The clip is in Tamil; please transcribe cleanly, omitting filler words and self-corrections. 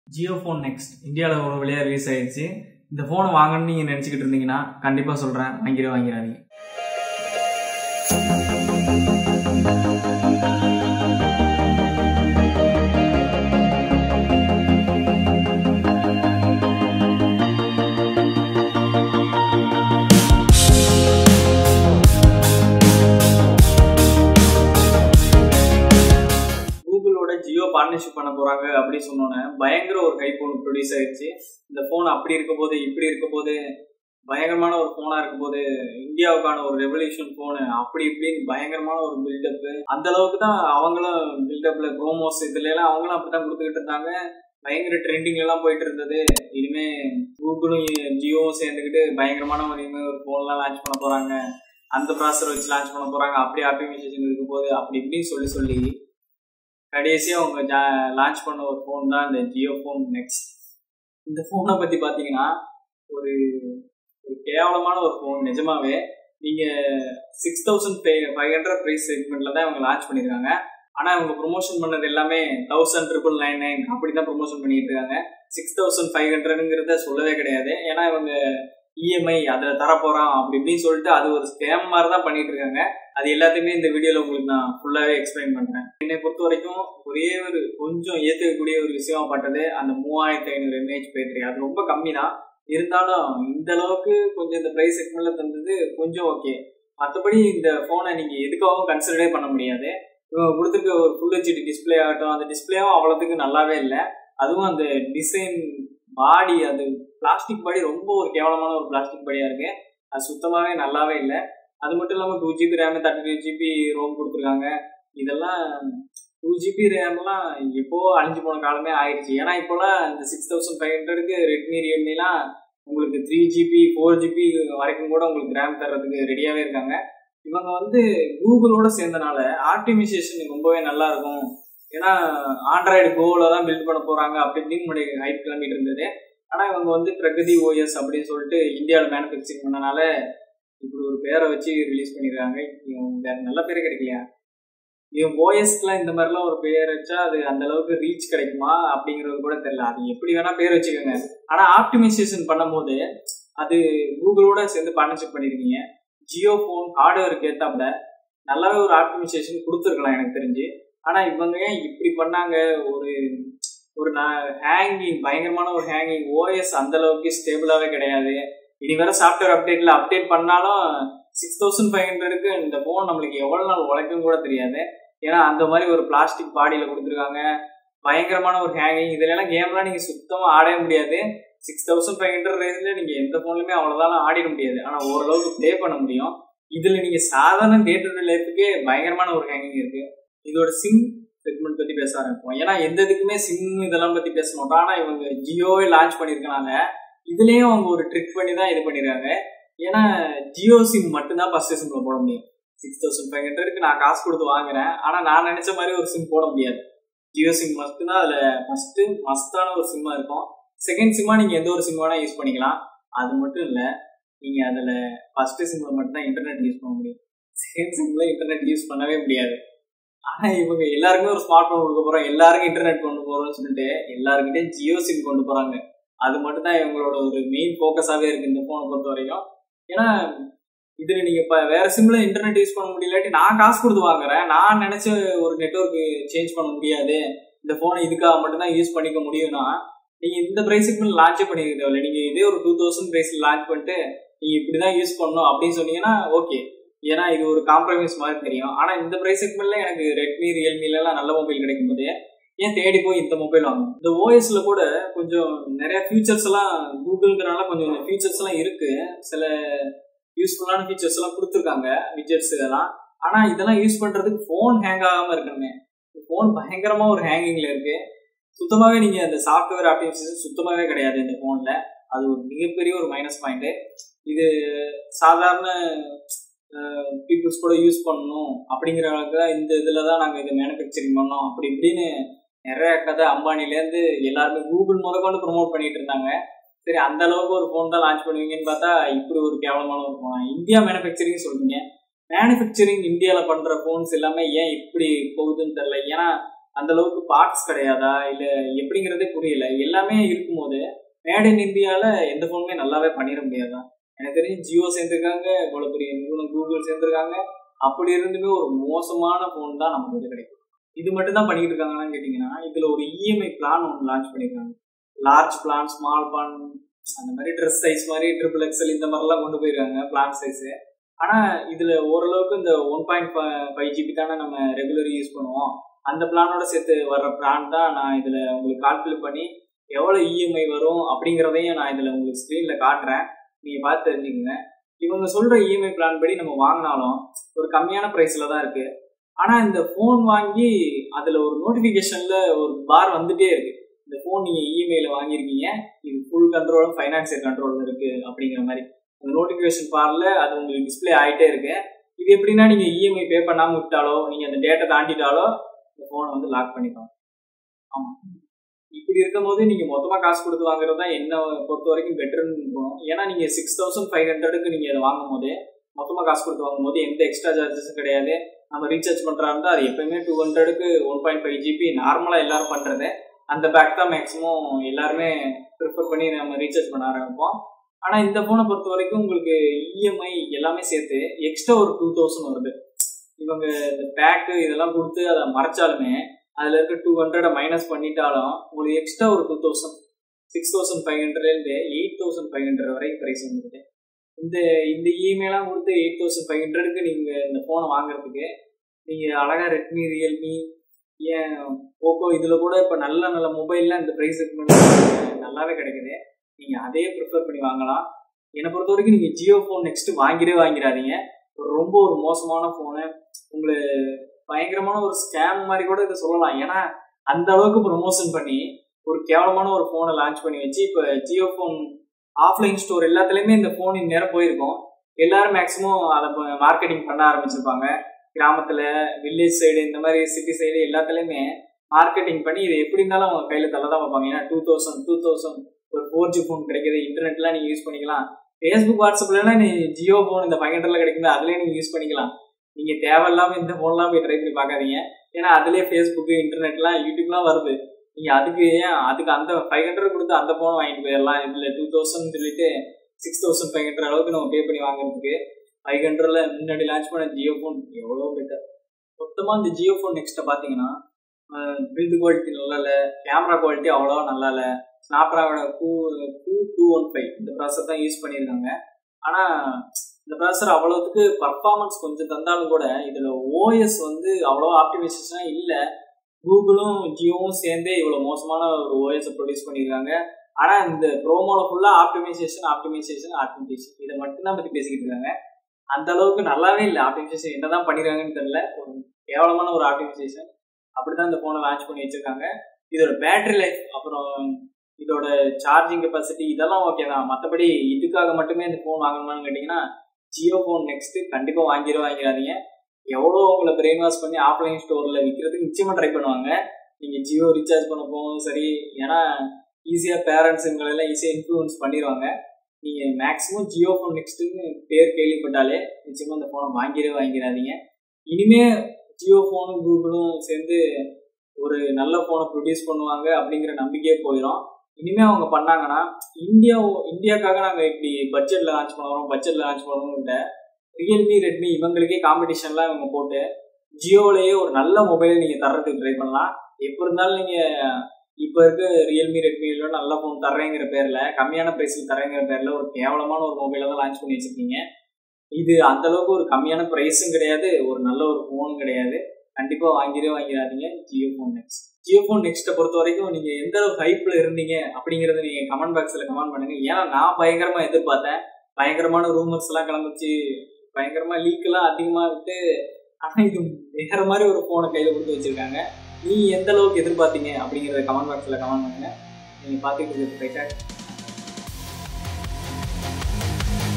jiophone next இந்தியாவில் ஒரு வழியாக ரிலீஸ் ஆயிடுச்சு. இந்த ஃபோனை வாங்கணும்னு நீங்கள் நினச்சிக்கிட்டு இருந்தீங்கன்னா கண்டிப்பாக சொல்கிறேன், வாங்கிடாதீங்க. ஜியோ பார்ட்னர்ஷிப் பண்ண போறாங்க அப்படின்னு சொன்னோன்னே பயங்கர ஒரு ஹைப் ஒன்று ப்ரொடியூஸ் ஆயிடுச்சு. இந்த ஃபோன் அப்படி இருக்க போது இப்படி இருக்க போது பயங்கரமான ஒரு ஃபோனா இருக்கும் போது இந்தியாவுக்கான ஒரு ரெவல்யூஷன் ஃபோனு அப்படி இப்படின்னு பயங்கரமான ஒரு பில்டப்பு. அந்த அளவுக்கு தான் அவங்களும் பில்டப்ல ப்ரோமோஸ் இதுல எல்லாம் அவங்களும் அப்படித்தான் கொடுத்துக்கிட்டு இருந்தாங்க. பயங்கர ட்ரெண்டிங்ல எல்லாம் போயிட்டு இருந்தது. இனிமே கூகுளும் ஜியோவும் சேர்ந்துக்கிட்டு பயங்கரமான ஒரு ஃபோன்லாம் லான்ச் பண்ண போறாங்க, அந்த ப்ராசஸர் வச்சு லான்ச் பண்ண போறாங்க, அப்படி ஆப்டிமைசேஷன் இருக்கும் போது அப்படி இப்படின்னு சொல்லி கடைசியாக அவங்க லான்ச் பண்ண ஒரு ஃபோன் தான் இந்த ஜியோஃபோன் நெக்ஸ்ட். இந்த ஃபோனை பற்றி பார்த்தீங்கன்னா ஒரு கேவலமான ஒரு ஃபோன். நிஜமாவே நீங்கள் 6500 ப்ரைஸ் செக்மெண்ட்டில் தான் இவங்க லான்ச் பண்ணியிருக்காங்க. ஆனால் இவங்க ப்ரொமோஷன் பண்ணது எல்லாமே 1999 அப்படி தான் ப்ரொமோஷன் பண்ணிட்டு இருக்காங்க. 6500ங்கிறத சொல்லவே கிடையாது. ஏன்னா இவங்க இஎம்ஐ அதில் தரப்போகிறான் அப்படி இப்படின்னு சொல்லிட்டு அது ஒரு ஸ்கேம் மாதிரி தான் பண்ணிட்டு இருக்காங்க. அது எல்லாத்தையுமே இந்த வீடியோவில் உங்களுக்கு நான் ஃபுல்லாகவே எக்ஸ்பிளைன் பண்ணுறேன். என்னை பொறுத்த வரைக்கும் ஒரே ஒரு கொஞ்சம் ஏற்றுக்கக்கூடிய ஒரு விஷயமாப்பட்டது அந்த 3500 mAh பேட்டரி. அது ரொம்ப கம்மி தான், இருந்தாலும் இந்த அளவுக்கு கொஞ்சம் இந்த ப்ரைஸ் செக்மெண்ட்ல தந்தது கொஞ்சம் ஓகே. மற்றபடி இந்த ஃபோனை நீங்கள் எதுக்காகவும் கன்சிடரே பண்ண முடியாது. இவங்க கொடுத்துருக்க ஒரு ஃபுல் ஹெச்டி டிஸ்பிளே ஆகட்டும், அந்த டிஸ்பிளேவும் அவ்வளோத்துக்கு நல்லாவே இல்லை. அதுவும் அந்த டிசைன் பாடி, அது பிளாஸ்டிக் பாடி ரொம்ப ஒரு கேவலமான ஒரு பிளாஸ்டிக் பாடியாக இருக்குது. அது சுத்தமாகவே நல்லாவே இல்லை. அது மட்டும் இல்லாமல் 2GB ரேமு 32GB ரோம் கொடுத்துருக்காங்க. இதெல்லாம் 2GB ரேம்லாம் எப்போ அழிஞ்சு போன காலமே ஆயிடுச்சு. ஏன்னா இப்போலாம் இந்த 6500க்கு ரெட்மி ரியல்மிலாம் உங்களுக்கு 3GB 4GB வரைக்கும் கூட உங்களுக்கு ரேம் தர்றதுக்கு ரெடியாகவே இருக்காங்க. இவங்க கூகுளோட சேர்ந்தனால ஆப்டிமைசேஷன் ரொம்பவே நல்லா இருக்கும். ஏன்னா ஆண்ட்ராய்டு கோவில் தான் பில்ட் பண்ண போகிறாங்க அப்படி இப்படின்னு முன்னாடி ஹைப் கிளம்பிட்டு இருந்தது. ஆனால் இவங்க பிரகதி ஓஎஸ் அப்படின்னு சொல்லிட்டு இந்தியாவில் மேனுஃபேக்சரிங் பண்ணனால இப்படி ஒரு பேரை வச்சு ரிலீஸ் பண்ணிடுறாங்க. வேற நல்ல பேரே கிடைக்கலையா? இவன் ஓஎஸ்க்குலாம் இந்த மாதிரிலாம் ஒரு பேர் வச்சா அது அந்த அளவுக்கு ரீச் கிடைக்குமா அப்படிங்கிறது கூட தெரியல. அது எப்படி வேணா பேர் வச்சுக்கோங்க. ஆனால் ஆப்டிமைசேஷன் பண்ணும்போது அது கூகுளோட சேர்ந்து பார்ட்னர்ஷிப் பண்ணியிருக்கீங்க. ஜியோஃபோன் ஹார்ட்வேருக்கு ஏற்றாப்புல நல்லாவே ஒரு ஆப்டிமைசேஷன் கொடுத்துருக்கலாம் எனக்கு தெரிஞ்சு. ஆனால் இவங்க ஏன் இப்படி பண்ணாங்க? ஒரு ஹேங்கிங், பயங்கரமான ஒரு ஹேங்கிங். ஓஎஸ் அந்த அளவுக்கு ஸ்டேபிளாகவே கிடையாது. இனி வேற சாஃப்ட்வேர் அப்டேட் பண்ணாலும் 6500க்கு இந்த ஃபோன் நம்மளுக்கு எவ்வளோ நாள் உழைக்கும் கூட தெரியாது. ஏன்னா அந்த மாதிரி ஒரு பிளாஸ்டிக் பாடியில் கொடுத்துருக்காங்க. பயங்கரமான ஒரு ஹேங்கிங். இதுலாம் கேம்லாம் நீங்கள் சுத்தமாக ஆடவே முடியாது. 6500 ரேஞ்சில் நீங்கள் எந்த ஃபோன்லையுமே அவ்வளோதான் ஆடிட முடியாது. ஆனால் ஓரளவுக்கு ப்ளே பண்ண முடியும். இதில் நீங்கள் சாதாரண டே டு டே லைஃபுக்கே பயங்கரமான ஒரு ஹேங்கிங் இருக்குது. இதோட சிம் செக்மெண்ட் பற்றி பேச ஆரம்பிப்போம். ஏன்னா எந்த இதுக்குமே சிம் இதெல்லாம் பற்றி பேச மாட்டோம். ஆனால் இவங்க ஜியோவே லான்ச் பண்ணியிருக்கனால இதுலேயும் அவங்க ஒரு ட்ரிக் பண்ணி தான் இது பண்ணிடுறாங்க. ஏன்னா ஜியோ சிம் மட்டும்தான் ஃபர்ஸ்ட் சிம்மில் போட முடியும். 6500க்கு நான் காசு கொடுத்து வாங்குறேன், ஆனால் நான் நினச்ச மாதிரி ஒரு சிம் போட முடியாது. ஜியோ சிம் மட்டும்தான் அதில் ஃபஸ்ட்டு மஸ்தான ஒரு சிம்மாக இருக்கும். செகண்ட் சிம்மாக நீங்கள் எந்த ஒரு சிம் வேணால் யூஸ் பண்ணிக்கலாம். அது மட்டும் இல்லை, நீங்கள் அதில் ஃபஸ்ட்டு சிம்மில் மட்டும்தான் இன்டர்நெட் யூஸ் பண்ண முடியும். செகண்ட் சிம்மில் இன்டர்நெட் யூஸ் பண்ணவே முடியாது. ஆனால் இவங்க எல்லாருக்குமே ஒரு ஸ்மார்ட் ஃபோன் கொடுக்க போகிறோம், எல்லாருக்கும் இன்டர்நெட் கொண்டு போகிறோம்னு சொல்லிட்டு எல்லாருக்கிட்டே ஜியோ சிம் கொண்டு போகிறாங்க. அது மட்டும் தான் இவங்களோட ஒரு மெயின் ஃபோக்கஸாகவே இருக்குது இந்த ஃபோனை பொறுத்த வரைக்கும். ஏன்னா இதில் நீங்கள் இப்போ வேறு சிம்மில் இன்டர்நெட் யூஸ் பண்ண முடியலாட்டி நான் காசு கொடுத்து வாங்குறேன், நான் நினச்ச ஒரு நெட்வொர்க்கு சேஞ்ச் பண்ண முடியாது, இந்த ஃபோனை இதுக்காக மட்டும்தான் யூஸ் பண்ணிக்க முடியும்னா நீங்கள் இந்த ப்ரைஸுக்கு லான்ச்சே பண்ணிக்க தேவையில்லை. நீங்கள் இதே ஒரு 2000 ப்ரைஸில் லான்ச் பண்ணிட்டு நீங்கள் இப்படி தான் யூஸ் பண்ணணும் அப்படின்னு சொன்னீங்கன்னா ஓகே. ஏன்னா இது ஒரு காம்ப்ரமைஸ் மாதிரி தெரியும். ஆனால் இந்த ப்ரைஸ் செக்மெண்ட்ல எனக்கு ரெட்மி ரியல்மிலாம் நல்ல மொபைல் கிடைக்கும் போது ஏன் தேடி போய் இந்த மொபைல் வாங்கணும்? இந்த ஓஎஸ்ல கூட கொஞ்சம் நிறைய ஃபீச்சர்ஸ் எல்லாம் கூகுள்ங்கிறனால கொஞ்சம் ஃபீச்சர்ஸ் எல்லாம் இருக்கு. சில யூஸ்ஃபுல்லான ஃபீச்சர்ஸ் எல்லாம் கொடுத்துருக்காங்க, விஜெட்ஸ் இதெல்லாம். ஆனால் இதெல்லாம் யூஸ் பண்றதுக்கு ஃபோன் ஹேங் ஆகாம இருக்கணுமே. ஃபோன் பயங்கரமா ஒரு ஹேங்கிங்ல இருக்கு. சுத்தமாகவே நீங்க அந்த சாஃப்ட்வேர் ஆப்டிமைசேஷன் சுத்தமாகவே கிடையாது இந்த ஃபோன்ல. அது ஒரு மிகப்பெரிய ஒரு மைனஸ் பாயிண்ட். இது சாதாரண பீப்புள்ஸ் கூட யூஸ் பண்ணணும் அப்படிங்கிற அளவுக்கு தான் இந்த இதில் தான் நாங்கள் இதை மேனுஃபேக்சரிங் பண்ணோம் அப்படி இப்படின்னு நிறைய கதை அம்பானிலேருந்து எல்லாருமே கூகுள் முதற்கொண்டு ப்ரொமோட் பண்ணிட்டு இருந்தாங்க. சரி, அந்த அளவுக்கு ஒரு ஃபோன் தான் லான்ச் பண்ணுவீங்கன்னு பார்த்தா இப்படி ஒரு கேவலமான ஒரு ஃபோன். இந்தியா மேனுஃபேக்சரிங் சொல்றீங்க, மேனுஃபேக்சரிங் இந்தியாவில் பண்ணுற ஃபோன்ஸ் எல்லாமே ஏன் இப்படி போகுதுன்னு தெரியல. ஏன்னா அந்த அளவுக்கு பார்ட்ஸ் கிடையாதா இல்லை எப்படிங்கிறதே புரியல. எல்லாமே இருக்கும்போது மேட் இன் இந்தியாவில் எந்த ஃபோனுமே நல்லாவே பண்ணிட முடியாதான். எனக்கு தெரிஞ்சு ஜியோ சேர்ந்துருக்காங்க, இவ்வளோ பெரிய நிறுவனம் கூகுள் சேர்ந்துருக்காங்க. அப்படி இருந்துமே ஒரு மோசமான ஃபோன் தான் நமக்கு வந்து கிடைக்கும். இது மட்டும் தான் பண்ணிட்டு இருக்காங்கன்னு கேட்டிங்கன்னா, இதில் ஒரு இஎம்ஐ பிளான் ஒன்று லான்ச் பண்ணியிருக்காங்க. லார்ஜ் பிளான், ஸ்மால் பிளான், அந்த மாதிரி ட்ரெஸ் சைஸ் மாதிரி XXL இந்த மாதிரிலாம் கொண்டு போயிருக்காங்க பிளான் சைஸு. ஆனால் இதில் ஓரளவுக்கு இந்த 1.5 GB தானே நம்ம ரெகுலர் யூஸ் பண்ணுவோம். அந்த பிளானோட சேர்த்து வர்ற பிளான் தான் நான் இதில் உங்களுக்கு கால்குலேட் பண்ணி எவ்வளோ இஎம்ஐ வரும் அப்படிங்கிறதையும் நான் இதில் உங்களுக்கு ஸ்க்ரீனில் காட்டுறேன். நீங்கள் பார்த்து தெரிஞ்சுக்கங்க. இவங்க சொல்கிற இஎம்ஐ பிளான் படி நம்ம வாங்கினாலும் ஒரு கம்மியான ப்ரைஸில் தான் இருக்குது. ஆனால் இந்த ஃபோன் வாங்கி அதில் ஒரு நோட்டிஃபிகேஷனில் ஒரு பார் வந்துகிட்டே இருக்குது. இந்த ஃபோன் நீங்கள் இஎம்ஐயில் வாங்கியிருக்கீங்க, இது ஃபுல் கண்ட்ரோலும் ஃபைனான்சியல் கண்ட்ரோலில் இருக்குது அப்படிங்கிற மாதிரி அந்த நோட்டிஃபிகேஷன் பாரில் அது உங்களுக்கு டிஸ்பிளே ஆகிட்டே இருக்கு. இது எப்படின்னா நீங்கள் இஎம்ஐ பே பண்ணாமல் விட்டாலோ, நீங்கள் அந்த டேட்டை தாண்டிட்டாலோ இந்த ஃபோனை வந்து லாக் பண்ணிக்கலாம். ஆமாம், இப்படி இருக்கும் போது நீங்கள் மொத்தமாக காசு கொடுத்து வாங்குறது தான் என்ன பொறுத்த வரைக்கும் பெட்டர்னு இருக்கணும். ஏன்னா நீங்கள் 6500க்கு நீங்கள் அதை வாங்கும் போது, மொத்தமாக காசு கொடுத்து வாங்கும் போது எந்த எக்ஸ்ட்ரா சார்ஜஸும் கிடையாது. நம்ம ரீசார்ஜ் பண்ணுறா இருந்தால் அது எப்போயுமே 200க்கு 1.5 GB நார்மலாக எல்லாரும் பண்ணுறது. அந்த பேக் தான் மேக்ஸிமம் எல்லாருமே ப்ரிஃபர் பண்ணி நம்ம ரீசார்ஜ் பண்ண ஆரம்பிப்போம். ஆனால் இந்த ஃபோனை பொறுத்த வரைக்கும் உங்களுக்கு இஎம்ஐ எல்லாமே சேர்த்து எக்ஸ்ட்ரா ஒரு 2000 வருது. இவங்க இந்த பேக்கு இதெல்லாம் கொடுத்து அதை மறைச்சாலுமே அதில் இருக்க 200 மைனஸ் பண்ணிட்டாலும் உங்களுக்கு எக்ஸ்ட்ரா ஒரு 2000, 6500லேருந்து 8500 வரைக்கும் ப்ரைஸ் வந்துருக்கு. இந்த இஎம்ஐலாம் கொடுத்து 8500க்கு நீங்கள் இந்த ஃபோனை வாங்குறதுக்கு நீங்கள் அழகாக ரெட்மி, ரியல்மி, ஏன் போக்கோ இதில் கூட இப்போ நல்ல நல்ல மொபைல்லாம் இந்த ப்ரைஸுக்கு நல்லாவே கிடைக்குது. நீங்கள் அதே ப்ரிஃபர் பண்ணி வாங்கலாம். என்னை பொறுத்த வரைக்கும் நீங்கள் ஜியோஃபோன் நெக்ஸ்ட்டு வாங்கிடாதீங்க. ரொம்ப ஒரு மோசமான ஃபோனு, உங்களுக்கு பயங்கரமான ஒரு ஸ்கேம் மாதிரி கூட இதை சொல்லலாம். ஏன்னா அந்த அளவுக்கு ப்ரொமோஷன் பண்ணி ஒரு கேவலமான ஒரு ஃபோனை லான்ச் பண்ணி வச்சு இப்போ ஜியோஃபோன் ஆஃப்லைன் ஸ்டோர் எல்லாத்துலேயுமே இந்த ஃபோன் இந்நேரம் போயிருக்கும். எல்லாரும் மேக்ஸிமம் அதை மார்க்கெட்டிங் பண்ண ஆரம்பிச்சிருப்பாங்க. கிராமத்தில், வில்லேஜ் சைடு, இந்த மாதிரி சிட்டி சைடு எல்லாத்துலேயுமே மார்க்கெட்டிங் பண்ணி இதை எப்படி இருந்தாலும் அவங்க கையில் தள்ள தான் வைப்பாங்க. ஏன்னா 2000 ஒரு 4G ஃபோன் கிடைக்கிது, இன்டர்நெட்லாம் நீங்கள் யூஸ் பண்ணிக்கலாம். ஃபேஸ்புக், வாட்ஸ்அப்லாம் நீ ஜியோ ஃபோன் இந்த 500 கிடைக்குது, அதுலேயே நீங்கள் யூஸ் பண்ணிக்கலாம். நீங்கள் தேவையில்லாமல் இந்த ஃபோன்லாம் போய் ட்ரை பண்ணி பார்க்காதீங்க. ஏன்னா அதுலேயே ஃபேஸ்புக்கு, இன்டர்நெட்லாம், யூடியூப்லாம் வருது. நீங்கள் அதுக்கு அந்த 500 கொடுத்து அந்த ஃபோன் வாங்கிட்டு போயிடலாம். இதில் 2000 சொல்லிட்டு 6500 அளவுக்கு நம்ம பே பண்ணி வாங்குறதுக்கு 500ல் முன்னாடி லான்ச் பண்ண ஜியோ ஃபோன் எவ்வளோ பெட்டர். மொத்தமாக இந்த ஜியோ ஃபோன் நெக்ஸ்ட்டை பார்த்தீங்கன்னா பில்டு குவாலிட்டி நல்லா இல்லை, கேமரா குவாலிட்டி அவ்வளோவா நல்லா இல்லை. ஸ்னாப்ட்ராகனோட 2215 இந்த ப்ராசர் தான் யூஸ் பண்ணியிருக்காங்க. ஆனால் இந்த ப்ராசர் அவ்வளோத்துக்கு பர்ஃபார்மன்ஸ் கொஞ்சம் தந்தாலும் கூட இதில் ஓஎஸ் வந்து அவ்வளோ ஆப்டிமைசேஷனாக இல்லை. கூகுளும் ஜியோவும் சேர்ந்தே இவ்வளோ மோசமான ஒரு ஓஎஸை ப்ரொடியூஸ் பண்ணியிருக்காங்க. ஆனால் இந்த ப்ரோமோவில் ஃபுல்லாக ஆப்டிமைசேஷன் இதை மட்டும்தான் பற்றி பேசிக்கிட்டு இருக்காங்க. அந்த அளவுக்கு நல்லாவே இல்லை. ஆப்டிமைசேஷன் என்ன தான் பண்ணியிருக்காங்கன்னு தெரியல, ஒரு கேவலமான ஒரு ஆப்டிமைசேஷன். அப்படி தான் இந்த ஃபோனை லான்ச் பண்ணி வச்சுருக்காங்க. இதோட பேட்டரி லைஃப், அப்புறம் இதோட சார்ஜிங் கெப்பாசிட்டி இதெல்லாம் ஓகே தான். மற்றபடி இதுக்காக மட்டுமே இந்த ஃபோன் வாங்கணுமான்னு கேட்டிங்கன்னா ஜியோ ஃபோன் நெக்ஸ்ட்டு கண்டிப்பாக வாங்கிடாதீங்க. எவ்வளோ உங்களை பிரெயின் வாஷ் பண்ணி ஆஃப்லைன் ஸ்டோரில் விற்கிறதுக்கு நிச்சயமாக ட்ரை பண்ணுவாங்க. நீங்கள் ஜியோ ரீசார்ஜ் பண்ண போகும் சரி, ஏன்னா ஈஸியாக பேரண்ட்ஸ் இவங்களெல்லாம் ஈஸியாக இன்ஃப்ளூயன்ஸ் பண்ணிடுவாங்க. நீங்கள் மேக்ஸிமம் ஜியோ ஃபோன் நெக்ஸ்ட்டுன்னு பேர் கேள்விப்பட்டாலே நிச்சயமாக இந்த ஃபோனை வாங்கிடாதீங்க. இனிமேல் ஜியோ ஃபோனும் கூகுளும் சேர்ந்து ஒரு நல்ல ஃபோனை ப்ரொடியூஸ் பண்ணுவாங்க அப்படிங்கிற நம்பிக்கையே போயிடும். இனிமேல் அவங்க பண்ணாங்கன்னா இந்தியாவுக்காக நாங்கள் இப்படி பட்ஜெட்டில் லான்ச் பண்ணுவோம்கிட்ட ரியல்மி, ரெட்மி இவங்களுக்கே காம்படிஷன்லாம் இவங்க போட்டு ஜியோவிலேயே ஒரு நல்ல மொபைலை நீங்கள் தர்றதுக்கு ட்ரை பண்ணலாம். எப்போ இருந்தாலும் நீங்கள் இப்போ இருக்க ரியல்மி, ரெட்மியில் நல்ல ஃபோன் தர்றேங்கிற பேரில், கம்மியான ப்ரைஸில் தர்றேங்கிற பேரில் ஒரு கேவலமான ஒரு மொபைலை தான் லான்ச் பண்ணி வச்சுருக்கீங்க. இது அந்தளவுக்கு ஒரு கம்மியான ப்ரைஸும் கிடையாது, ஒரு நல்ல ஒரு ஃபோனும் கிடையாது. கண்டிப்பாக வாங்கிடாதீங்க ஜியோ ஃபோன் நெக்ஸ்ட்டை பொறுத்த வரைக்கும் நீங்கள் எந்த அளவுக்கு ஹைப்பில் இருந்தீங்க அப்படிங்கிறத நீங்கள் கமெண்ட் பாக்ஸில் கமெண்ட் பண்ணுங்கள். ஏன்னா நான் பயங்கரமாக எதிர்பார்த்தேன். பயங்கரமான ரூமர்ஸ்லாம் கிளம்பிச்சு, பயங்கரமாக லீக்கெல்லாம் அதிகமாக விட்டு, ஆனால் இது வேறு மாதிரி ஒரு ஃபோனை கையில் கொடுத்து வச்சுருக்காங்க. நீ எந்த அளவுக்கு எதிர்பார்த்தீங்க அப்படிங்கிறத கமெண்ட் பாக்ஸில் கமெண்ட் பண்ணுங்கள். நீங்கள் பார்த்துக்கிட்டு